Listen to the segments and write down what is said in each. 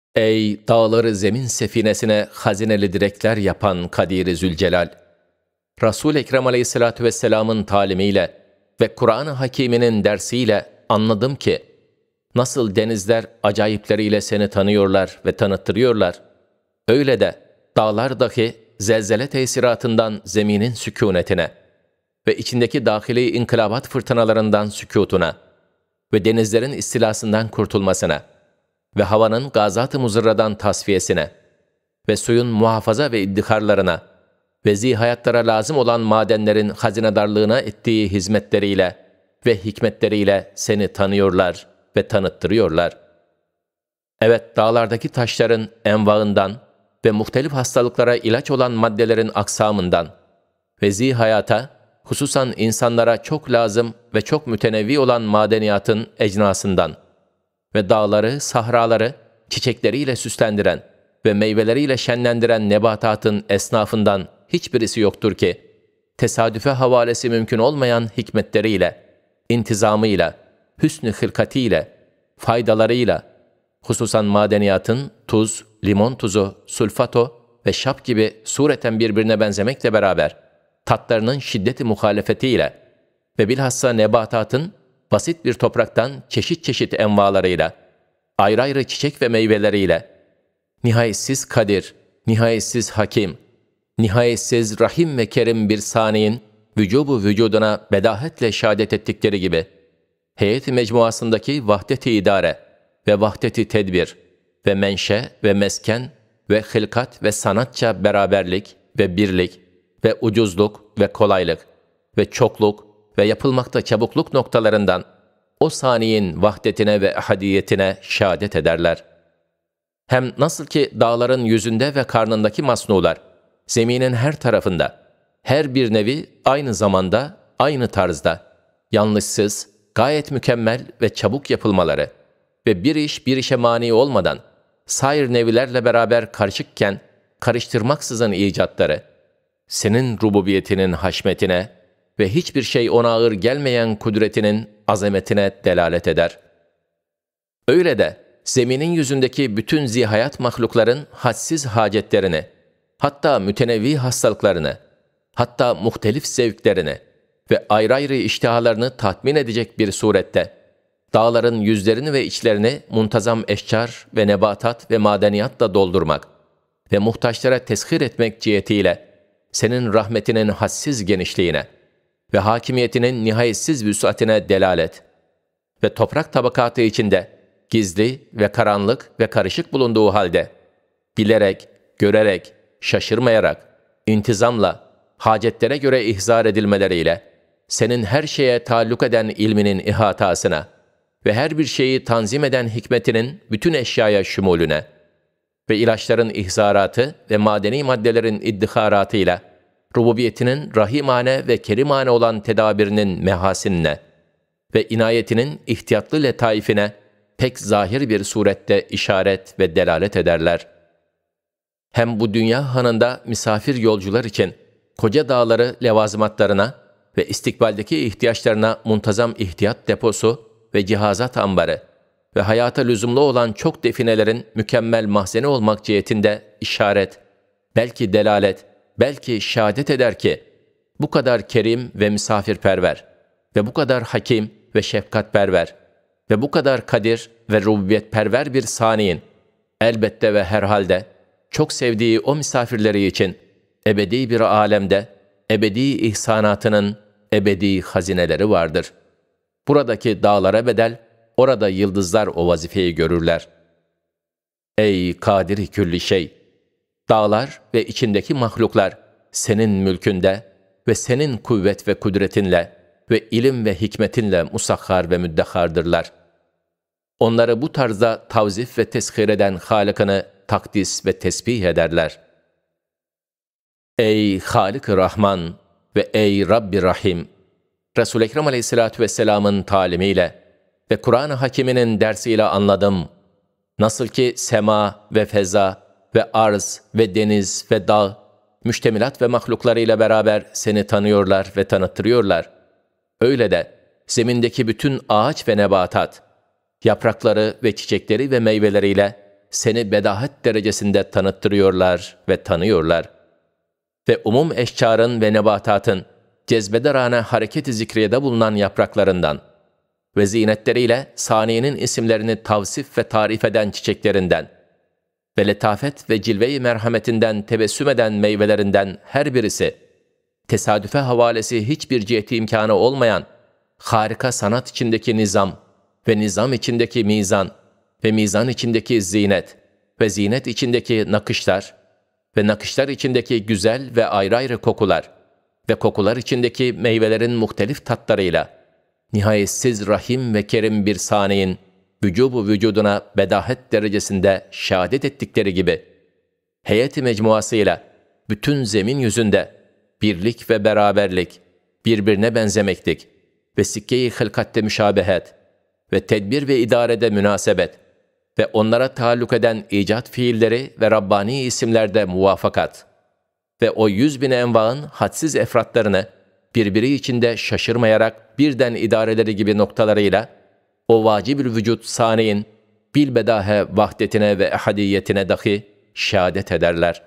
Ey dağları zemin sefinesine hazineli direkler yapan Kadir-i Zülcelal! Resul-i Ekrem Aleyhisselatü Vesselam'ın talimiyle ve Kur'an-ı Hakîm'inin dersiyle anladım ki, nasıl denizler acayipleriyle seni tanıyorlar ve tanıttırıyorlar, öyle de dağlar dahi zelzele tesiratından zeminin sükunetine ve içindeki dahili inkılabat fırtınalarından sükûtuna ve denizlerin istilasından kurtulmasına ve havanın gazat-ı muzırradan tasfiyesine ve suyun muhafaza ve iddiharlarına ve zihayatlara lazım olan madenlerin hazinedarlığına ettiği hizmetleriyle ve hikmetleriyle seni tanıyorlar ve tanıttırıyorlar. Evet, dağlardaki taşların envaından ve muhtelif hastalıklara ilaç olan maddelerin aksamından ve zihayata, hususan insanlara çok lazım ve çok mütenevvi olan madeniyatın ecnasından ve dağları, sahraları çiçekleriyle süslendiren ve meyveleriyle şenlendiren nebatatın esnafından hiçbirisi yoktur ki, tesadüfe havalesi mümkün olmayan hikmetleriyle, intizamıyla, hüsnü hılkatiyle, faydalarıyla, hususan madeniyatın tuz, limon tuzu, sulfato ve şap gibi sureten birbirine benzemekle beraber, tatlarının şiddeti muhalefetiyle ve bilhassa nebatatın basit bir topraktan çeşit çeşit envalarıyla, ayrı ayrı çiçek ve meyveleriyle, nihayetsiz kadir, nihayetsiz hakim, nihayetsiz rahim ve kerim bir saniyin vücubu vücuduna bedahetle şehadet ettikleri gibi, heyet-i mecmuasındaki vahdet-i idare ve vahdet-i tedbir ve menşe ve mesken ve hılkat ve sanatça beraberlik ve birlik ve ucuzluk ve kolaylık ve çokluk ve yapılmakta çabukluk noktalarından o saniyin vahdetine ve ahadiyetine şehadet ederler. Hem nasıl ki dağların yüzünde ve karnındaki masnular, zeminin her tarafında, her bir nevi aynı zamanda, aynı tarzda, yanlışsız, gayet mükemmel ve çabuk yapılmaları ve bir iş bir işe mani olmadan, sair nevilerle beraber karışıkken, karıştırmaksızın icatları, senin rububiyetinin haşmetine ve hiçbir şey ona ağır gelmeyen kudretinin azametine delalet eder. Öyle de zeminin yüzündeki bütün zihayat mahlukların hadsiz hacetlerini, hatta mütenevvi hastalıklarını, hatta muhtelif zevklerini ve ayrı ayrı iştihalarını tatmin edecek bir surette, dağların yüzlerini ve içlerini muntazam eşcar ve nebatat ve madeniyatla doldurmak ve muhtaçlara teshir etmek cihetiyle, senin rahmetinin hadsiz genişliğine ve hakimiyetinin nihayetsiz vüsatine delalet ve toprak tabakatı içinde gizli ve karanlık ve karışık bulunduğu halde, bilerek, görerek, şaşırmayarak, intizamla, hacetlere göre ihzar edilmeleriyle, senin her şeye taalluk eden ilminin ihatasına ve her bir şeyi tanzim eden hikmetinin bütün eşyaya şumulüne ve ilaçların ihzaratı ve madeni maddelerin iddiharatıyla, rububiyetinin rahimane ve kerimane olan tedabirinin mehasinine ve inayetinin ihtiyatlı letaifine pek zahir bir surette işaret ve delalet ederler. Hem bu dünya hanında misafir yolcular için koca dağları levazımatlarına ve istikbaldeki ihtiyaçlarına muntazam ihtiyat deposu ve cihazat ambarı ve hayata lüzumlu olan çok definelerin mükemmel mahzeni olmak cihetinde işaret, belki delalet, belki şehadet eder ki, bu kadar kerim ve misafirperver ve bu kadar hakim ve şefkatperver ve bu kadar kadir ve rububiyetperver bir saniyin, elbette ve herhalde, çok sevdiği o misafirleri için, ebedi bir alemde, ebedi ihsanatının ebedi hazineleri vardır. Buradaki dağlara bedel, orada yıldızlar o vazifeyi görürler. Ey kadir-i külli şey! Dağlar ve içindeki mahluklar senin mülkünde ve senin kuvvet ve kudretinle ve ilim ve hikmetinle musakhar ve müddehardırlar. Onları bu tarzda tavzif ve teshir eden Halık'ını takdis ve tesbih ederler. Ey Halik-i Rahman ve ey Rabbi Rahim! Resul-i Ekrem Aleyhisselatü Vesselam'ın talimiyle ve Kur'an-ı Hakîm'inin dersiyle anladım. Nasıl ki sema ve feza ve arz ve deniz ve dağ, müştemilat ve mahluklarıyla beraber seni tanıyorlar ve tanıttırıyorlar. Öyle de zemindeki bütün ağaç ve nebatat, yaprakları ve çiçekleri ve meyveleriyle seni bedahet derecesinde tanıttırıyorlar ve tanıyorlar. Ve umum eşcarın ve nebatatın cezbederane hareket-i zikriyede bulunan yapraklarından ve zinetleriyle saniyenin isimlerini tavsif ve tarif eden çiçeklerinden ve letafet ve cilve-i merhametinden tebessüm eden meyvelerinden her birisi, tesadüfe havalesi hiçbir ciheti imkanı olmayan harika sanat içindeki nizam ve nizam içindeki mizan ve mizan içindeki zinet ve zinet içindeki nakışlar ve nakışlar içindeki güzel ve ayrı ayrı kokular ve kokular içindeki meyvelerin muhtelif tatlarıyla nihayetsiz rahim ve kerim bir saniyin vücubu vücuduna bedahet derecesinde şehadet ettikleri gibi heyet-i mecmuasıyla bütün zemin yüzünde birlik ve beraberlik, birbirine benzemeklik ve sikke-i hılkatte müşabehet ve tedbir ve idarede münasebet ve onlara taalluk eden icat fiilleri ve Rabbani isimlerde muvafakat ve o 100.000 envaın hadsiz efratlarını birbiri içinde şaşırmayarak birden idareleri gibi noktalarıyla o vacib-ül vücut saniyin bilbedahe vahdetine ve ehadiyetine dahi şehadet ederler.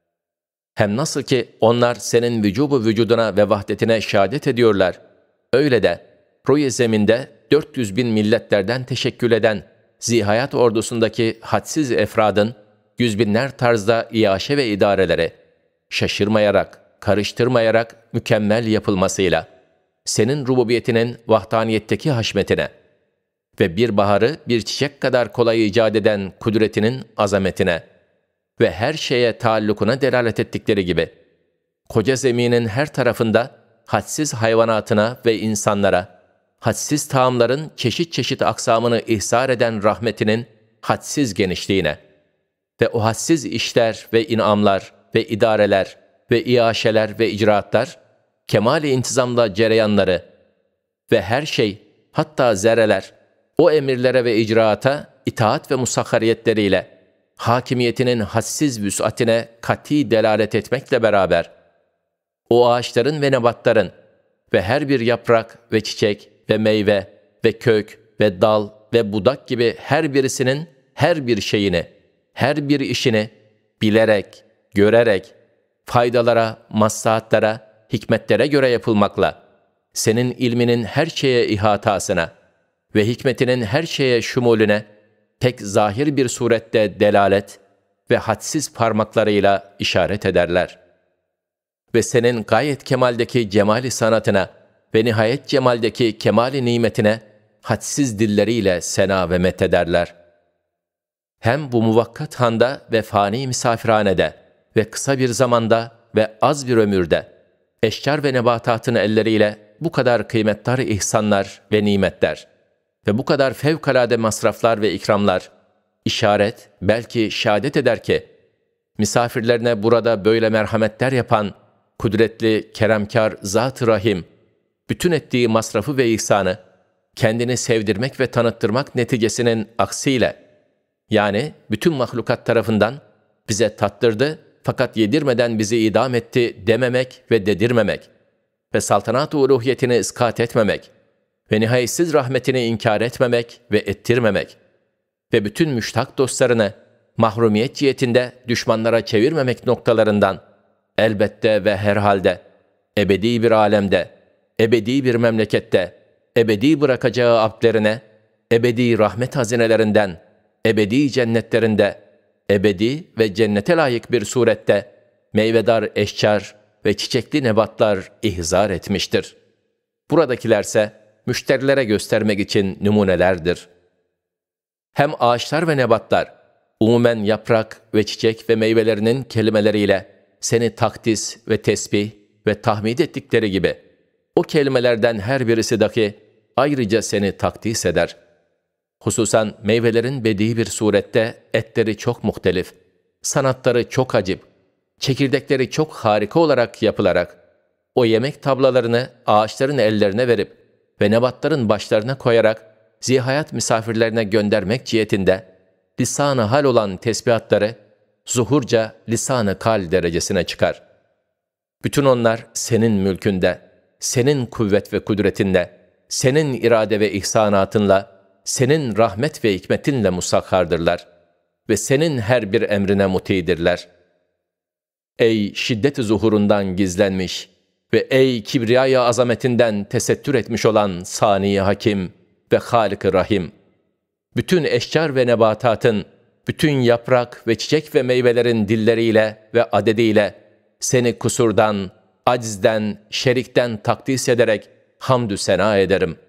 Hem nasıl ki onlar senin vücubu vücuduna ve vahdetine şehadet ediyorlar, öyle de ruh-i zeminde 400.000 milletlerden teşekkül eden zihayat ordusundaki hadsiz efradın yüzbinler tarzda iaşe ve idareleri şaşırmayarak, karıştırmayarak mükemmel yapılmasıyla senin rububiyetinin vahdaniyetteki haşmetine ve bir baharı bir çiçek kadar kolay icat eden kudretinin azametine ve her şeye taallukuna delalet ettikleri gibi koca zeminin her tarafında hadsiz hayvanatına ve insanlara hadsiz taamların çeşit çeşit aksamını ihsar eden rahmetinin hadsiz genişliğine ve o hadsiz işler ve inamlar ve idareler ve iaşeler ve icraatlar, kemal-i intizamla cereyanları ve her şey, hatta zerreler, o emirlere ve icraata itaat ve musakhariyetleriyle hakimiyetinin hadsiz vüs'atine kati delalet etmekle beraber, o ağaçların ve nebatların ve her bir yaprak ve çiçek ve meyve ve kök ve dal ve budak gibi her birisinin her bir şeyini, her bir işini bilerek, görerek, faydalara, maslahatlara, hikmetlere göre yapılmakla, senin ilminin her şeye ihatasına ve hikmetinin her şeye şumulüne, tek zahir bir surette delalet ve hadsiz parmaklarıyla işaret ederler. Ve senin gayet kemaldeki cemali sanatına ve nihayet cemaldeki kemali nimetine hadsiz dilleriyle sena ve methederler. Hem bu muvakkat handa ve fani misafirhanede ve kısa bir zamanda ve az bir ömürde eşcar ve nebatatın elleriyle bu kadar kıymetdar ihsanlar ve nimetler ve bu kadar fevkalade masraflar ve ikramlar işaret, belki şehadet eder ki misafirlerine burada böyle merhametler yapan kudretli, keremkar Zat-ı Rahim bütün ettiği masrafı ve ihsanı kendini sevdirmek ve tanıttırmak neticesinin aksiyle, yani bütün mahlukat tarafından bize tattırdı fakat yedirmeden bizi idam etti dememek ve dedirmemek ve saltanat-ı uluhiyetini iskat etmemek ve nihayetsiz rahmetini inkar etmemek ve ettirmemek ve bütün müştak dostlarını mahrumiyet cihetinde düşmanlara çevirmemek noktalarından elbette ve herhalde ebedi bir alemde, ebedi bir memlekette, ebedi bırakacağı abdlerine, ebedi rahmet hazinelerinden, ebedi cennetlerinde, ebedi ve cennete layık bir surette meyvedar eşcar ve çiçekli nebatlar ihzar etmiştir. Buradakilerse müşterilere göstermek için numunelerdir. Hem ağaçlar ve nebatlar, umumen yaprak ve çiçek ve meyvelerinin kelimeleriyle seni takdis ve tesbih ve tahmid ettikleri gibi, o kelimelerden her birisi dahi ayrıca seni takdis eder. Hususan meyvelerin bedi bir surette etleri çok muhtelif, sanatları çok acip, çekirdekleri çok harika olarak yapılarak, o yemek tablalarını ağaçların ellerine verip ve nebatların başlarına koyarak zihayat misafirlerine göndermek cihetinde lisan-ı hal olan tesbihatları zuhurca lisan-ı kal derecesine çıkar. Bütün onlar senin mülkünde, senin kuvvet ve kudretinle, senin irade ve ihsanatınla, senin rahmet ve hikmetinle musakhardırlar. ve senin her bir emrine mutidirler. Ey şiddet-i zuhurundan gizlenmiş ve ey kibriyaya azametinden tesettür etmiş olan Sani Hakim ve Halik-i Rahim! Bütün eşcar ve nebatatın, bütün yaprak ve çiçek ve meyvelerin dilleriyle ve adediyle seni kusurdan, aczden, şerikten takdis ederek hamdü sena ederim.